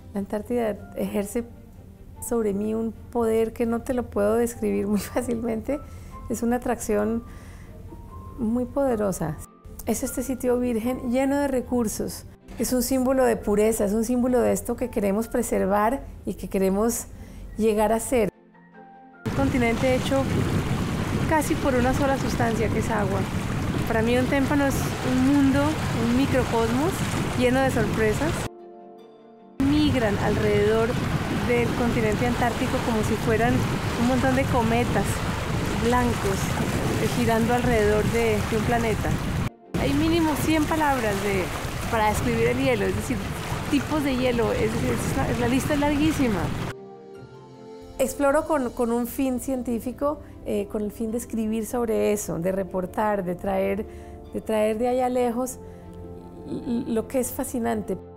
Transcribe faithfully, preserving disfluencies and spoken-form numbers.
La Antártida ejerce sobre mí un poder que no te lo puedo describir muy fácilmente. Es una atracción muy poderosa. Es este sitio virgen lleno de recursos. Es un símbolo de pureza, es un símbolo de esto que queremos preservar y que queremos llegar a ser. Un continente hecho casi por una sola sustancia, que es agua. Para mí un témpano es un mundo, un microcosmos lleno de sorpresas. Migran alrededor del continente antártico como si fueran un montón de cometas blancos girando alrededor de, de un planeta. Hay mínimo cien palabras de, para describir el hielo, es decir, tipos de hielo, es, es, la lista es larguísima. Exploro con, con un fin científico, eh, con el fin de escribir sobre eso, de reportar, de traer, de traer de allá lejos lo que es fascinante.